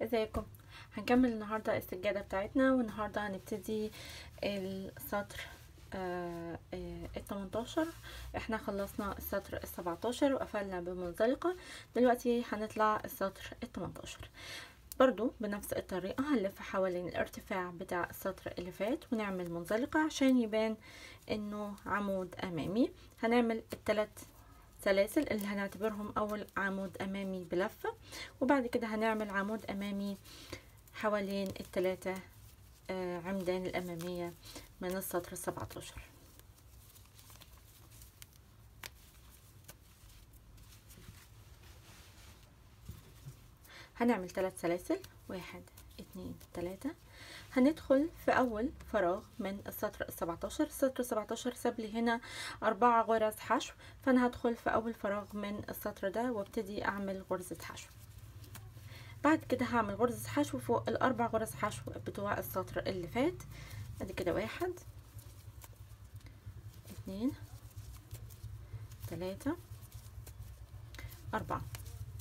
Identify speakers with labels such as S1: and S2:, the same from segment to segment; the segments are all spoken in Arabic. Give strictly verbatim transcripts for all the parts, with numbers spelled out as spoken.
S1: ازيكم؟ هنكمل النهارده السجادة بتاعتنا، والنهارده هنبتدي السطر آه آه التمنتاشر. احنا خلصنا السطر السبعتاشر وقفلنا بمنزلقة. دلوقتي هنطلع السطر التمنتاشر برضو بنفس الطريقة. هنلف حوالين الارتفاع بتاع السطر اللي فات ونعمل منزلقة عشان يبان انه عمود امامي. هنعمل الثلاث سلاسل اللي هنعتبرهم اول عمود امامي بلفة، وبعد كده هنعمل عمود امامي حوالين الثلاثة عمدان الامامية من السطر السبعتاشر. هنعمل ثلاث سلاسل، واحد اتنين تلاتة. هندخل في اول فراغ من السطر السبعتاشر. السطر السبعتاشر ساب لي هنا اربع غرز حشو، فانا هدخل في اول فراغ من السطر ده وابتدي اعمل غرزة حشو. بعد كده هعمل غرزة حشو فوق الاربع غرز حشو بتوع السطر اللي فات. ادي كده واحد اتنين تلاتة اربعة.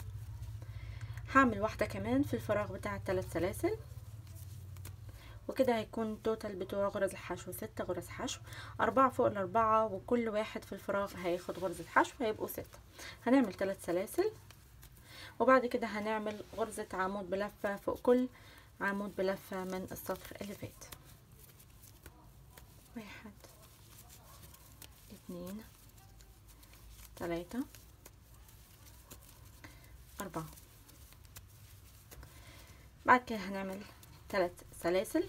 S1: هعمل واحدة كمان في الفراغ بتاع الثلاث سلاسل، وكده هيكون توتال بتوع غرز الحشو ستة غرز حشو، أربعة فوق الأربعة، وكل واحد في الفراغ هياخد غرزة حشو، هيبقوا ستة. هنعمل ثلاث سلاسل، وبعد كده هنعمل غرزة عمود بلفة فوق كل عمود بلفة من السطر اللي فات. واحد اتنين تلاتة أربعة. بعد كده هنعمل ثلاث سلاسل،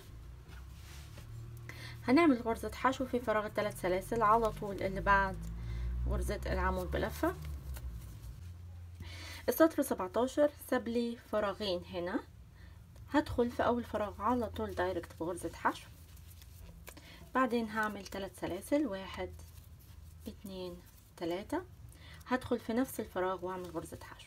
S1: هنعمل غرزة حشو في فراغ الثلاث سلاسل على طول اللي بعد غرزة العمود بلفة. السطر سبعتاشر ساب لي فراغين هنا، هدخل في اول فراغ على طول دايركت بغرزة حشو، بعدين هعمل ثلاث سلاسل، واحد اتنين تلاتة. هدخل في نفس الفراغ واعمل غرزة حشو.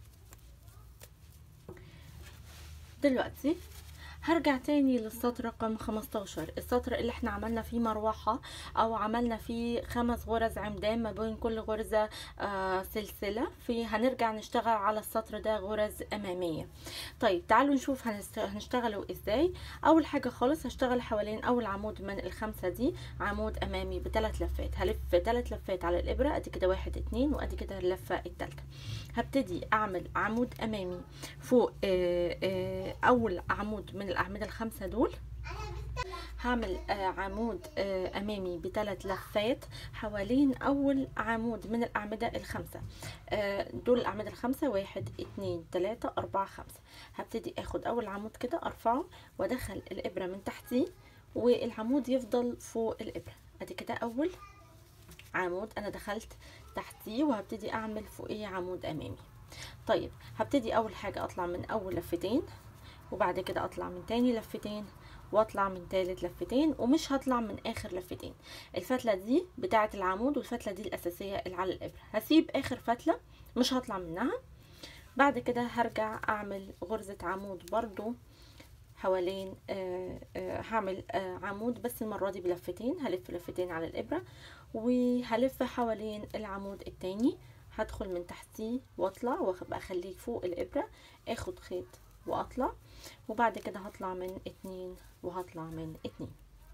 S1: دلوقتي هرجع تاني للسطر رقم خمستاشر، السطر اللي احنا عملنا فيه مروحة او عملنا فيه خمس غرز عمدان ما بين كل غرزة آه سلسلة. في هنرجع نشتغل على السطر ده غرز امامية. طيب تعالوا نشوف هنشتغلوا ازاي. اول حاجة خالص هشتغل حوالين اول عمود من الخمسة دي عمود امامي بثلاث لفات. هلف ثلاث لفات على الابرة، ادي كده واحد اتنين، وادي كده اللفة التالتة. هبتدي اعمل عمود امامي فوق آه آه اول عمود من الاعمده الخمسه دول. هعمل آه عمود آه امامي بثلاث لفات حوالين اول عمود من الاعمده الخمسه. آه دول الاعمده الخمسه، واحد اتنين تلاته اربعه خمسه. هبتدي اخد اول عمود كده ارفعه وادخل الابره من تحتيه، والعمود يفضل فوق الابره. ادي كده اول عمود انا دخلت تحتيه، وهبتدي اعمل فوقيه عمود امامي. طيب هبتدي اول حاجه اطلع من اول لفتين، وبعد كده اطلع من تاني لفتين، واطلع من تالت لفتين، ومش هطلع من اخر لفتين. الفتله دي بتاعه العمود، والفتله دي الاساسيه اللي على الابره. هسيب اخر فتله مش هطلع منها. بعد كده هرجع اعمل غرزه عمود برضو حوالين آه آه هعمل آه عمود، بس المره دي بلفتين. هلف لفتين على الابره وهلف حوالين العمود التاني، هدخل من تحتيه واطلع وابقى اخليه فوق الابره، اخد خيط واطلع، وبعد كده هطلع من اتنين وهطلع من اتنين.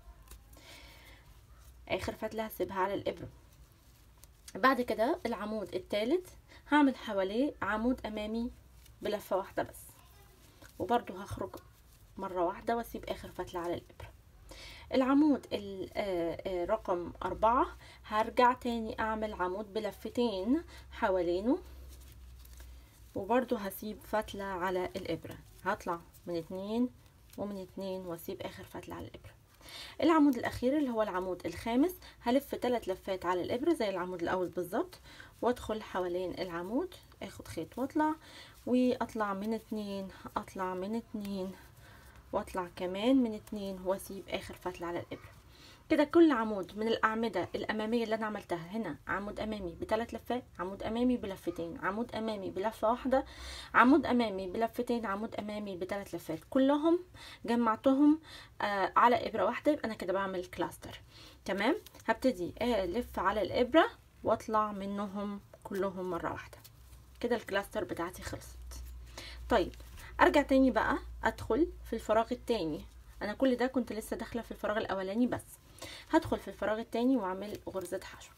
S1: اخر فتله هسيبها على الابره. بعد كده العمود الثالث هعمل حواليه عمود امامي بلفه واحده بس، وبرضو هخرج مره واحده واسيب اخر فتله على الابره. العمود رقم أربعة هرجع تاني أعمل عمود بلفتين حوالينه، وبرضو هسيب فتلة على الإبرة. هطلع من اتنين ومن اتنين واسيب آخر فتلة على الإبرة. العمود الأخير اللي هو العمود الخامس هلف ثلاث لفات على الإبرة زي العمود الأول بالظبط، وادخل حوالين العمود، اخد خيط واطلع، واطلع من اتنين، اطلع من اتنين، واطلع كمان من اتنين، واسيب اخر فتله على الابره. كده كل عمود من الاعمده الاماميه اللي انا عملتها هنا عمود امامي بثلاث لفات، عمود امامي بلفتين، عمود امامي بلفه واحده، عمود امامي بلفتين، عمود امامي بثلاث لفات، كلهم جمعتهم آه على ابره واحده. يبقى انا كده بعمل كلاستر. تمام. هبتدي الف على الابره واطلع منهم كلهم مره واحده. كده الكلاستر بتاعتي خلصت. طيب ارجع تاني بقى ادخل في الفراغ التاني. انا كل ده كنت لسه داخله في الفراغ الاولاني بس. هدخل في الفراغ التاني واعمل غرزة حشو.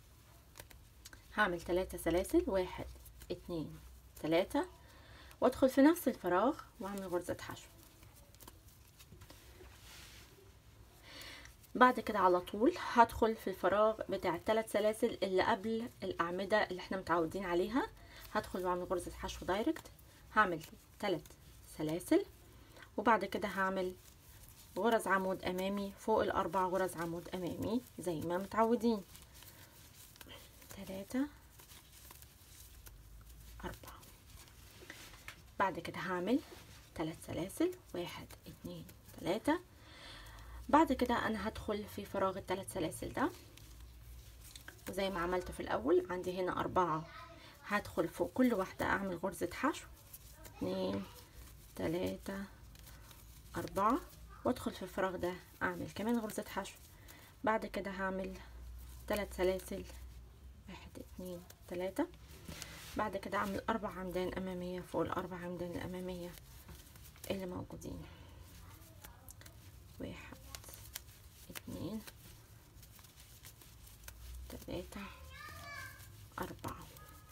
S1: هعمل ثلاثة سلاسل، واحد اتنين تلاتة، وادخل في نفس الفراغ واعمل غرزة حشو. بعد كده على طول هدخل في الفراغ بتاع الثلاث سلاسل اللي قبل الاعمدة اللي احنا متعودين عليها. هدخل واعمل غرزة حشو دايركت. هعمل ثلاث سلاسل، وبعد كده هعمل غرز عمود امامي فوق الاربع غرز عمود امامي زي ما متعودين. ثلاثة أربعة. بعد كده هعمل ثلاث سلاسل، واحد اتنين تلاتة. بعد كده انا هدخل في فراغ الثلاث سلاسل ده وزي ما عملت في الاول عندي هنا اربعة، هدخل فوق كل واحدة اعمل غرزة حشو، اتنين تلاتة اربعة، وادخل في الفراغ ده اعمل كمان غرزة حشو. بعد كده هعمل ثلاث سلاسل، واحد اتنين تلاتة. بعد كده اعمل اربع عمدان امامية فوق الاربع عمدان الامامية اللي موجودين، واحد اتنين تلاتة اربعة.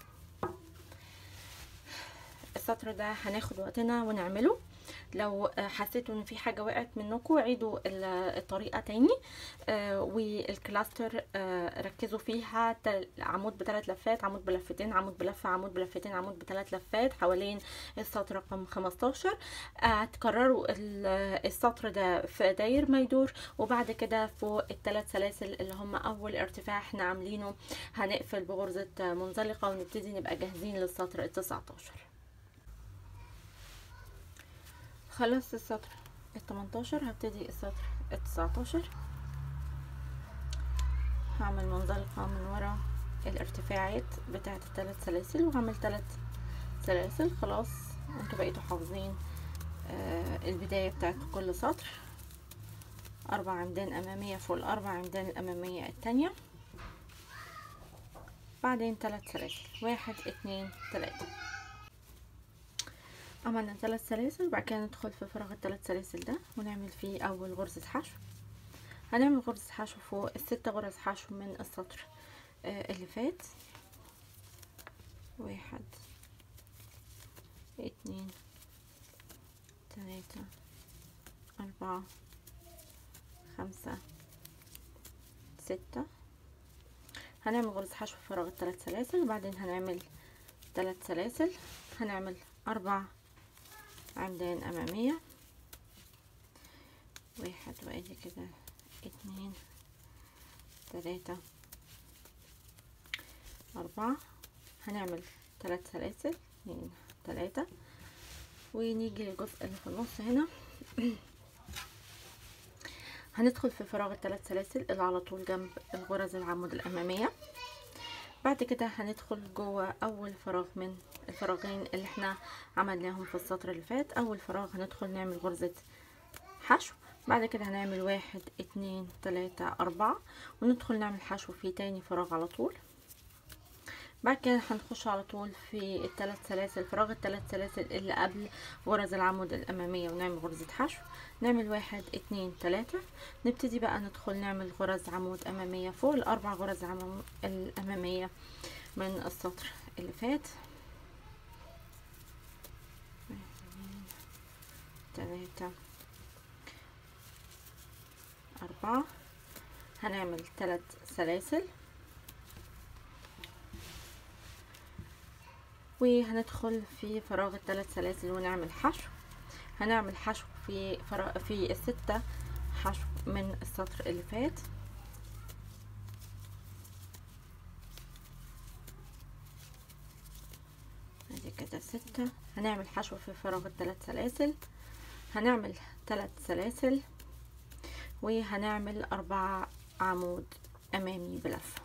S1: السطر ده هناخد وقتنا ونعمله. لو حسيتوا ان في حاجه وقعت منكم عيدوا الطريقه تاني. والكلاستر ركزوا فيها، عمود بثلاث لفات، عمود بلفتين، عمود بلفه، عمود بلفتين، عمود بثلاث لفات حوالين السطر رقم خمستاشر. هتكرروا السطر ده في داير ما يدور، وبعد كده فوق الثلاث سلاسل اللي هم اول ارتفاع احنا عاملينه هنقفل بغرزه منزلقه ونبتدي نبقى جاهزين للسطر التسعتاشر. خلصت السطر التمنتاشر، هبتدي السطر التسعتاشر. هعمل منزلقة من ورا الارتفاعات بتاعة الثلاث سلاسل وهعمل ثلاث سلاسل. خلاص انتوا بقيتوا حافظين آه البداية بتاعت كل سطر. اربع عمدان امامية فوق الاربع عمدان الامامية التانية، بعدين ثلاث سلاسل، واحد اتنين تلاتة. عملنا ثلاث سلاسل وبعد كده ندخل في فراغ الثلاث سلاسل ده ونعمل فيه اول غرزة حشو. هنعمل غرزة حشو فوق الست غرز حشو من السطر آه اللي فات، واحد اتنين تلاتة اربعة خمسة ستة. هنعمل غرزة حشو في فراغ الثلاث سلاسل وبعدين هنعمل ثلاث سلاسل. هنعمل اربع عمدان امامية، واحد وادي كده اتنين تلاتة اربعة. هنعمل ثلاث سلاسل، اتنين تلاتة، ونيجي للجزء اللي في النص هنا. هندخل في فراغ الثلاث سلاسل اللي على طول جنب الغرز العمود الامامية. بعد كده هندخل جوه اول فراغ من الفراغين اللي احنا عملناهم في السطر اللي فات. اول فراغ هندخل نعمل غرزة حشو، بعد كده هنعمل واحد اتنين تلاتة اربعة وندخل نعمل حشو في تاني فراغ على طول. بعد كده هنخش على طول في الثلاث سلاسل، فراغ الثلاث سلاسل اللي قبل غرز العمود الامامية ونعمل غرزة حشو. نعمل واحد اتنين تلاتة، نبتدي بقى ندخل نعمل غرز عمود امامية فوق الاربع غرز عمود الامامية من السطر اللي فات. تلاتة أربعة. هنعمل ثلاث سلاسل وهندخل في فراغ الثلاث سلاسل ونعمل حشو. هنعمل حشو في فراغ في الستة حشو من السطر اللي فات. ادي كده ستة. هنعمل حشو في فراغ الثلاث سلاسل، هنعمل ثلاث سلاسل وهنعمل أربعة عمود أمامي بلفة.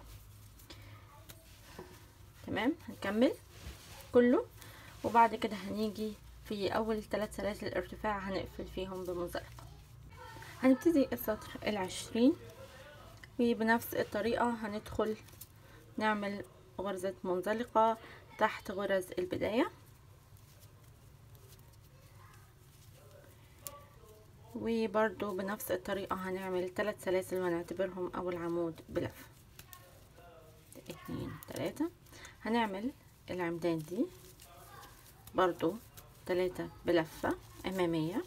S1: تمام، هنكمل كله وبعد كده هنيجي في أول ثلاث سلاسل ارتفاع هنقفل فيهم بمنزلقة. هنبتدي السطر العشرين وبنفس الطريقة هندخل نعمل غرزة منزلقة تحت غرز البداية. وبرضو بنفس الطريقة هنعمل ثلاث سلاسل ونعتبرهم اول عمود بلفة. اتنين تلاتة. هنعمل العمدان دي برضو تلاتة بلفة امامية.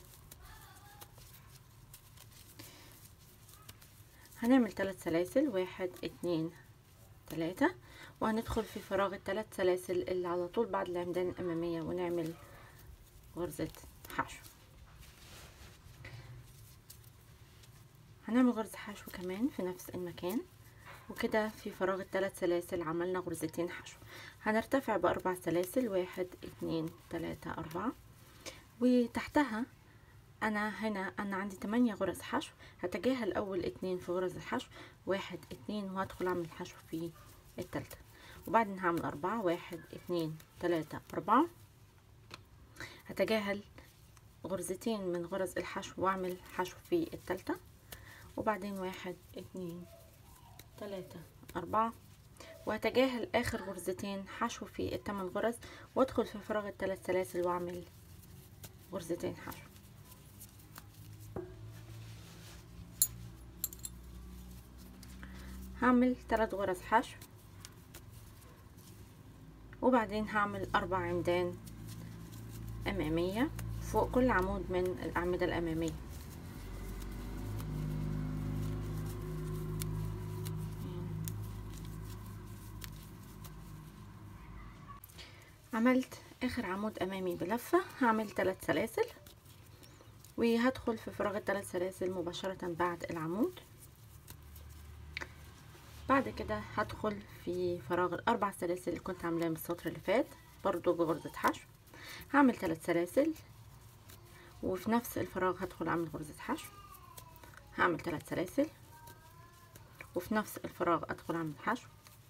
S1: هنعمل ثلاث سلاسل، واحد اتنين تلاتة، وهندخل في فراغ الثلاث سلاسل اللي على طول بعد العمدان الامامية ونعمل غرزة حشو. هنعمل غرزة حشو كمان في نفس المكان، وكده في فراغ الثلاث سلاسل عملنا غرزتين حشو. هنرتفع باربع سلاسل، واحد اتنين تلاتة اربعة، وتحتها انا هنا انا عندي تمانية غرز حشو. هتجاهل اول اتنين في غرز الحشو، واحد اتنين، وهدخل اعمل حشو في التالتة، وبعدين هعمل اربعة، واحد اتنين تلاتة اربعة. هتجاهل غرزتين من غرز الحشو واعمل حشو في التالتة، وبعدين واحد اتنين تلاتة اربعة، وهتجاهل اخر غرزتين حشو في التمن غرز وادخل في فراغ الثلاث سلاسل واعمل غرزتين حشو. هعمل ثلاث غرز حشو، وبعدين هعمل اربع عمدان امامية فوق كل عمود من الاعمدة الامامية. عملت اخر عمود امامي بلفة، هعمل ثلاث سلاسل وهدخل في فراغ الثلاث سلاسل مباشرة بعد العمود. بعد كده هدخل في فراغ الاربع سلاسل اللي كنت عاملاه من السطر اللي فات برضو بغرزة حشو. هعمل ثلاث سلاسل وفي نفس الفراغ هدخل اعمل غرزة حشو. هعمل ثلاث سلاسل وفي نفس الفراغ ادخل اعمل حشو.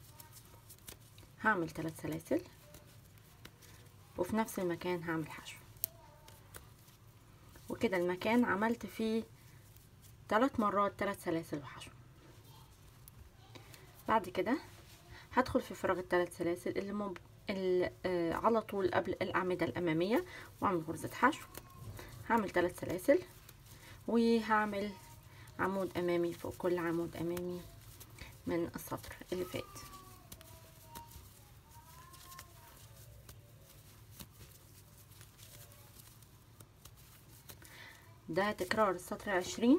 S1: هعمل ثلاث سلاسل وفي نفس المكان هعمل حشو، وكده المكان عملت فيه ثلاث مرات ثلاث سلاسل وحشو. بعد كده هدخل في فراغ الثلاث سلاسل اللي, مب... اللي آه على طول قبل الاعمده الاماميه واعمل غرزه حشو. هعمل ثلاث سلاسل وهعمل عمود امامي فوق كل عمود امامي من السطر اللي فات. ده تكرار السطر عشرين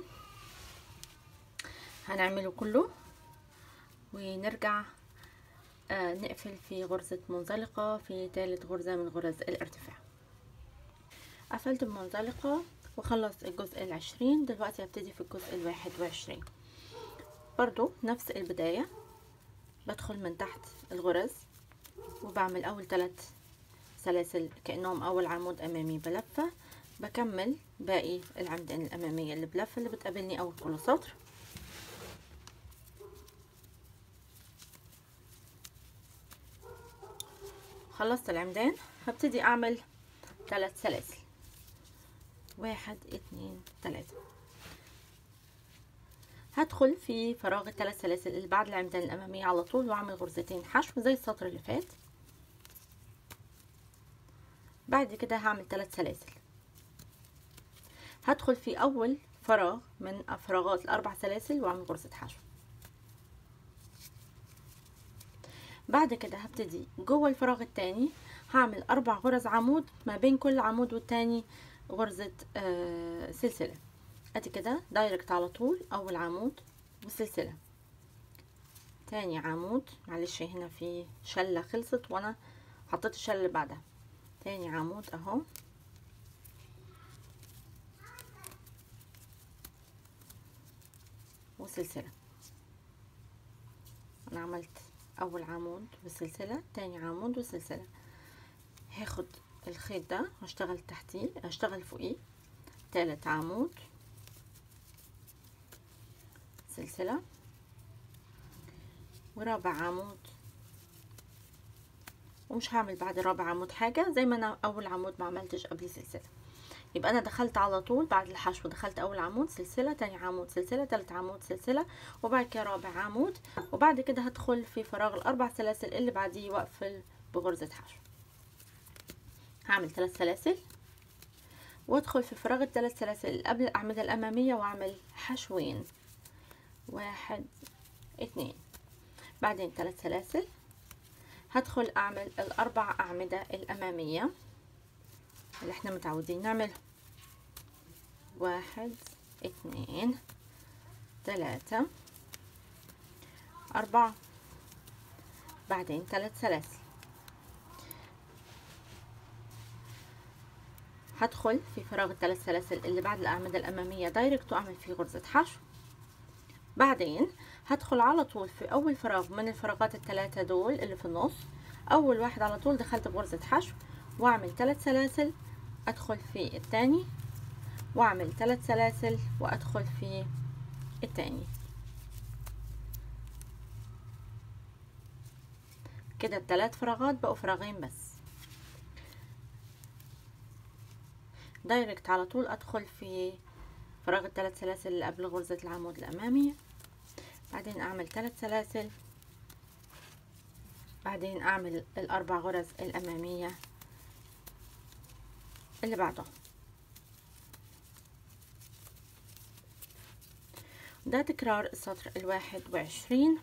S1: هنعمله كله ونرجع آه نقفل في غرزة منزلقة في ثالث غرزة من غرز الارتفاع. قفلت بمنزلقة وخلص الجزء العشرين. دلوقتي هبتدي في الجزء الواحد وعشرين برضو نفس البداية، بدخل من تحت الغرز وبعمل اول ثلاث سلاسل كأنهم اول عمود امامي بلفة، بكمل باقي العمدان الامامية اللي بلفة اللي بتقابلني اول كل سطر. خلصت العمدان هبتدي اعمل ثلاث سلاسل، واحد اتنين تلاتة. هدخل في فراغ الثلاث سلاسل اللي بعد العمدان الامامية على طول واعمل غرزتين حشو زي السطر اللي فات. بعد كده هعمل ثلاث سلاسل، هدخل في اول فراغ من فراغات الاربع سلاسل واعمل غرزة حشو. بعد كده هبتدي جوه الفراغ التاني هعمل اربع غرز عمود، ما بين كل عمود والتاني غرزة آه سلسلة. ادي كده دايركت على طول، اول عمود وسلسلة، تاني عمود، معلش هنا في شلة خلصت وانا حطيت الشلة اللي بعدها، تاني عمود اهو، وسلسلة. انا عملت اول عمود وسلسلة، تاني عمود وسلسلة. هاخد الخيط ده هشتغل تحتيه هشتغل فوقيه، تالت عمود سلسلة، ورابع عمود، ومش هعمل بعد رابع عمود حاجة زي ما انا اول عمود ما عملتش قبل سلسلة. يبقى انا دخلت على طول بعد الحشو، دخلت اول عمود سلسلة، تاني عمود سلسلة، تالت عمود سلسلة، وبعد كده رابع عمود، وبعد كده هدخل في فراغ الاربع سلاسل اللي بعديه واقفل بغرزة حشو. هعمل ثلاث سلاسل وادخل في فراغ الثلاث سلاسل اللي قبل الاعمدة الامامية واعمل حشوين، واحد اتنين، بعدين ثلاث سلاسل، هدخل اعمل الاربع اعمدة الامامية اللي احنا متعودين نعملها، واحد اتنين تلاتة اربعة، بعدين ثلاث سلاسل، هدخل في فراغ الثلاث سلاسل اللي بعد الاعمدة الامامية دايركت واعمل فيه غرزة حشو، بعدين هدخل على طول في اول فراغ من الفراغات الثلاثة دول اللي في النص، اول واحد على طول دخلت بغرزة حشو واعمل ثلاث سلاسل، ادخل في الثاني واعمل ثلاث سلاسل وادخل في الثاني. كده الثلاث فراغات بقوا فراغين بس. دايركت على طول ادخل في فراغ الثلاث سلاسل اللي قبل غرزة العمود الامامية، بعدين اعمل ثلاث سلاسل، بعدين اعمل الاربع غرز الامامية اللي بعدهم. ده تكرار السطر الواحد وعشرين.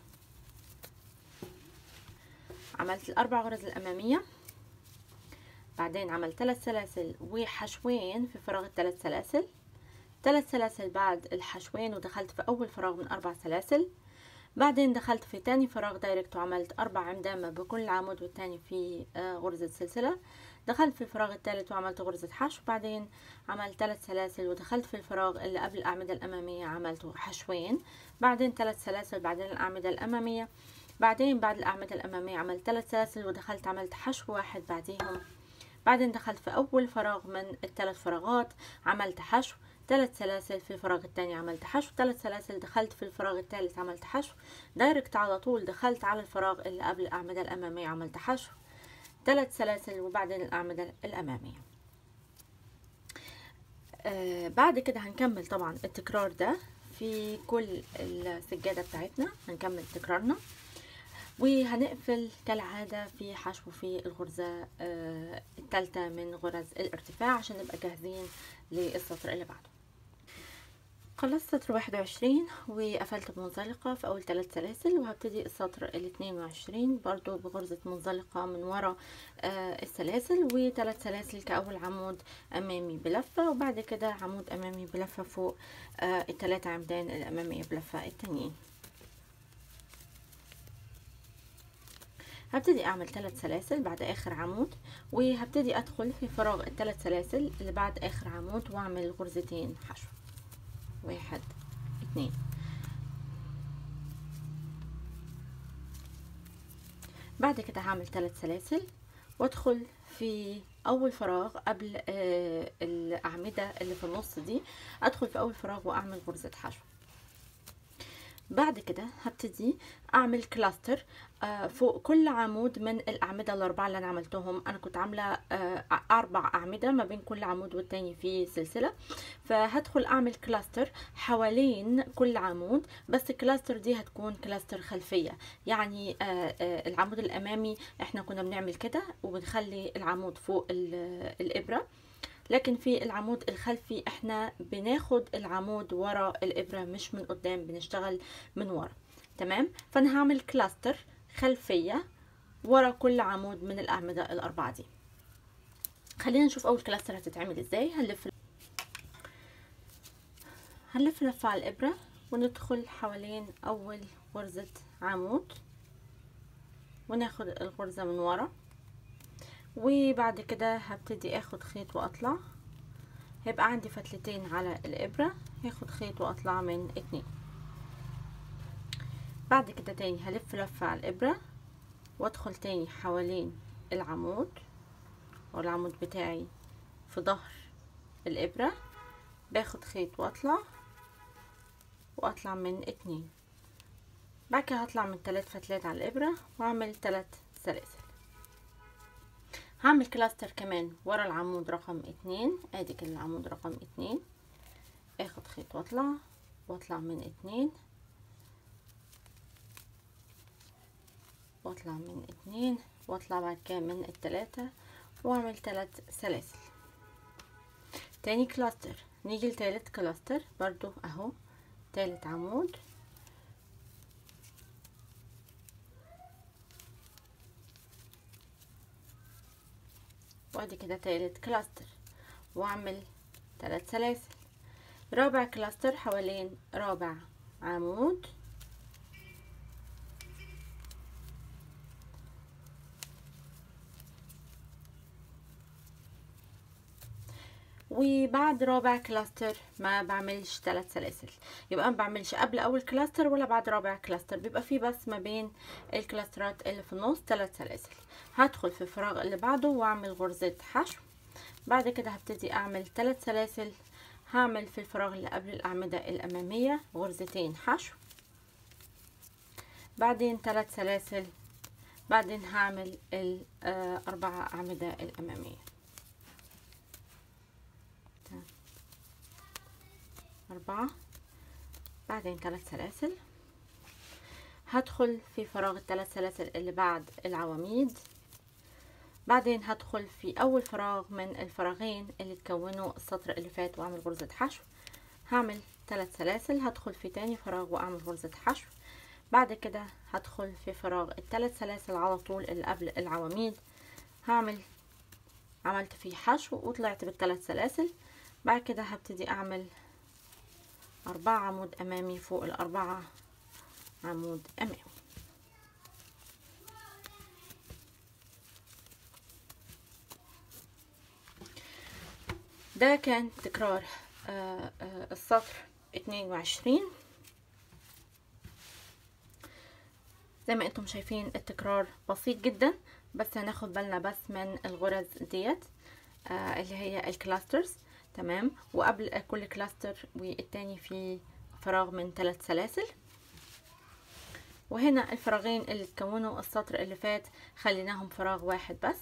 S1: عملت الاربع غرز الامامية، بعدين عملت ثلاث سلاسل وحشوين في فراغ الثلاث سلاسل، ثلاث سلاسل بعد الحشوين ودخلت في اول فراغ من اربع سلاسل، بعدين دخلت في تاني فراغ دايركت وعملت اربع عمدان بكل عمود والتاني في غرزة سلسلة، دخلت في الفراغ الثالث وعملت غرزة حشو، بعدين عملت ثلاث سلاسل ودخلت في الفراغ اللي قبل الأعمدة الأمامية عملت حشوين، بعدين ثلاث سلاسل، بعدين الأعمدة الأمامية، بعدين بعد الأعمدة الأمامية عملت ثلاث سلاسل ودخلت عملت حشو واحد بعديهم، بعدين دخلت في أول فراغ من الثلاث فراغات عملت حشو، ثلاث سلاسل في الفراغ الثاني عملت حشو، ثلاث سلاسل دخلت في الفراغ الثالث عملت حشو، دايركت على طول دخلت على الفراغ اللي قبل الأعمدة الأمامية عملت حشو، ثلاث سلاسل وبعدين الأعمدة الأمامية. آه بعد كده هنكمل طبعا التكرار ده في كل السجادة بتاعتنا، هنكمل تكرارنا وهنقفل كالعادة في حشو في الغرزة آه الثالثة من غرز الارتفاع عشان نبقى جاهزين للسطر اللي بعده. خلصت سطر واحد وعشرين وقفلت بمنزلقة في اول ثلاث سلاسل، وهبتدي السطر الاثنين وعشرين برضو بغرزة منزلقة من ورا آه السلاسل وثلاث سلاسل كأول عمود امامي بلفة، وبعد كده عمود امامي بلفة فوق آه الثلاثة عمدان الامامية بلفة التانيين. هبتدي اعمل ثلاث سلاسل بعد اخر عمود، وهبتدي ادخل في فراغ الثلاث سلاسل اللي بعد اخر عمود واعمل غرزتين حشو، واحد اتنين، بعد كده هعمل ثلاث سلاسل وادخل في اول فراغ قبل آه الاعمدة اللي في النص دي، ادخل في اول فراغ واعمل غرزة حشو. بعد كده هبتدي اعمل كلاستر آه فوق كل عمود من الاعمده الاربعه اللي انا عملتهم. انا كنت عامله آه اربع اعمده ما بين كل عمود والتاني في سلسله، فهدخل اعمل كلاستر حوالين كل عمود، بس الكلاستر دي هتكون كلاستر خلفيه، يعني آه آه العمود الامامي احنا كنا بنعمل كده وبنخلي العمود فوق الابره، لكن في العمود الخلفي احنا بناخد العمود ورا الابرة مش من قدام، بنشتغل من ورا. تمام، فانا هعمل كلاستر خلفية ورا كل عمود من الاعمدة الاربعة دي. خلينا نشوف اول كلاستر هتتعمل ازاي. هنلف هنلف لفة على الابرة وندخل حوالين اول غرزة عمود وناخد الغرزة من ورا، وبعد كده هبتدي اخد خيط واطلع، هيبقى عندي فتلتين على الابرة، هاخد خيط واطلع من اتنين. بعد كده تاني هلف لفة على الابرة وادخل تاني حوالين العمود والعمود بتاعي في ظهر الابرة، باخد خيط واطلع واطلع من اتنين. بعد كده هطلع من تلات فتلات على الابرة واعمل تلات سلاسل. هعمل كلاستر كمان ورا العمود رقم اتنين، ادي كده العمود رقم اتنين، اخد خيط واطلع واطلع من اتنين واطلع من اتنين واطلع بعد كده من التلاتة واعمل تلات سلاسل. تاني كلاستر، نيجي لتالت كلاستر برضو اهو، تالت عمود وادي كده تالت كلاستر، واعمل تلات سلاسل. رابع كلاستر حوالين رابع عمود، وبعد رابع كلاستر ما بعملش ثلاث سلاسل، يبقى ما بعملش قبل اول كلاستر ولا بعد رابع كلاستر، بيبقى في بس ما بين الكلاسترات اللي في النص ثلاث سلاسل. هدخل في الفراغ اللي بعده واعمل غرزة حشو. بعد كده هبتدي اعمل ثلاث سلاسل، هعمل في الفراغ اللي قبل الاعمدة الامامية غرزتين حشو، بعدين ثلاث سلاسل، بعدين هعمل الاربعة اعمدة الامامية، أربعة، بعدين ثلاث سلاسل. هدخل في فراغ الثلاث سلاسل اللي بعد العواميد، بعدين هدخل في أول فراغ من الفراغين اللي تكونوا السطر اللي فات وأعمل غرزة حشو، هعمل ثلاث سلاسل. هدخل في تاني فراغ وأعمل غرزة حشو، بعد كده هدخل في فراغ الثلاث سلاسل على طول اللي قبل العواميد، هعمل عملت فيه حشو وطلعت بالثلاث سلاسل. بعد كده هبتدي أعمل أربعة عمود أمامي فوق الأربعة عمود أمامي. ده كان تكرار آه آه السطر اتنين وعشرين. زي ما انتم شايفين التكرار بسيط جدا، بس هناخد بالنا بس من الغرز ديت آه اللي هي الكلاسترز، تمام. وقبل كل كلاستر والتاني في فراغ من ثلاث سلاسل، وهنا الفراغين اللي تكونوا السطر اللي فات خليناهم فراغ واحد بس.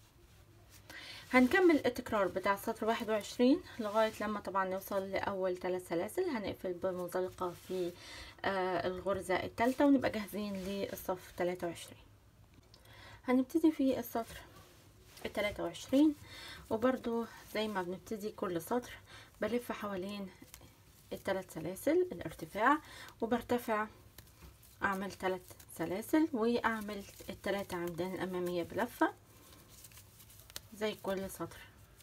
S1: هنكمل التكرار بتاع السطر واحد وعشرين لغاية لما طبعا نوصل لأول ثلاث سلاسل. هنقفل بمنزلقة في آه الغرزة الثالثة ونبقى جاهزين للصف ثلاثة وعشرين. هنبتدي في السطر الثلاثة وعشرين، وبرضو زي ما بنبتدي كل سطر بلف حوالين الثلاث سلاسل الارتفاع، وبرتفع اعمل ثلاث سلاسل واعمل الثلاثة عمدان الامامية بلفة زي كل سطر،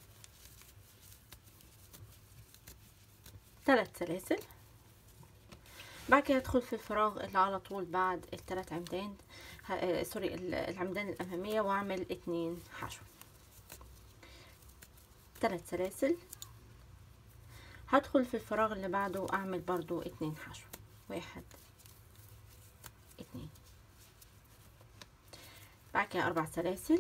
S1: ثلاث سلاسل. بعد كده ادخل في الفراغ اللي على طول بعد الثلاث عمدان آه سوري العمدان الامامية واعمل اتنين حشو، ثلاث سلاسل. هدخل في الفراغ اللي بعده اعمل برضو اتنين حشو، واحد اتنين، بعد كده اربع سلاسل،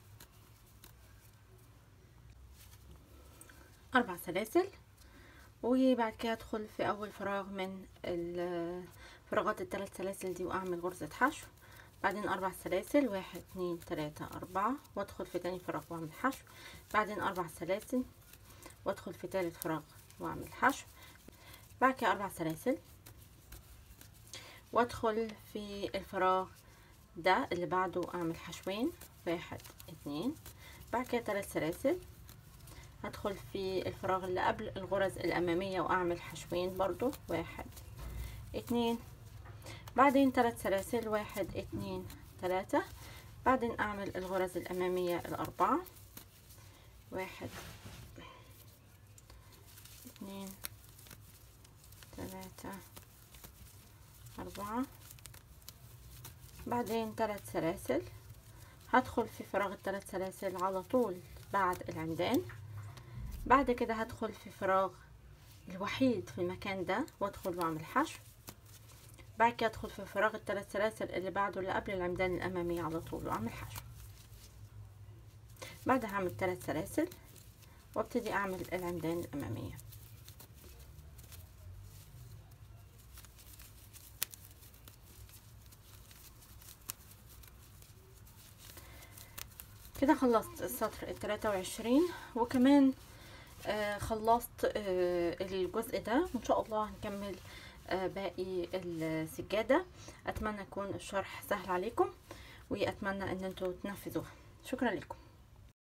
S1: اربع سلاسل. وبعد كده ادخل في اول فراغ من فراغات الثلاث سلاسل دي واعمل غرزة حشو، بعدين اربع سلاسل، واحد اتنين تلاتة اربعة، وادخل في تاني فراغ واعمل حشو، بعدين اربع سلاسل، وادخل في تالت فراغ واعمل حشو، بعد كده اربع سلاسل، وادخل في الفراغ ده اللي بعده اعمل حشوين، واحد اتنين، بعد كده ثلاث سلاسل. هدخل في الفراغ اللي قبل الغرز الامامية واعمل حشوين برضو، واحد اتنين، بعدين ثلاث سلاسل، واحد اتنين تلاتة، بعدين اعمل الغرز الامامية الاربعة، واحد اتنين تلاتة اربعة، بعدين ثلاث سلاسل. هدخل في فراغ الثلاث سلاسل على طول بعد العمدان، بعد كده هدخل في فراغ الوحيد في المكان ده وادخل واعمل حشو، بعد كده ادخل في فراغ الثلاث سلاسل اللي بعده اللي قبل العمدان الامامي على طول واعمل حشو، بعدها هعمل ثلاث سلاسل وابتدي اعمل العمدان الامامية. كده خلصت السطر الثلاثة وعشرين، وكمان آه خلصت آه الجزء ده، وان شاء الله هنكمل آه باقي السجادة. اتمنى يكون الشرح سهل عليكم، واتمنى ان انتوا تنفذوها. شكرا لكم.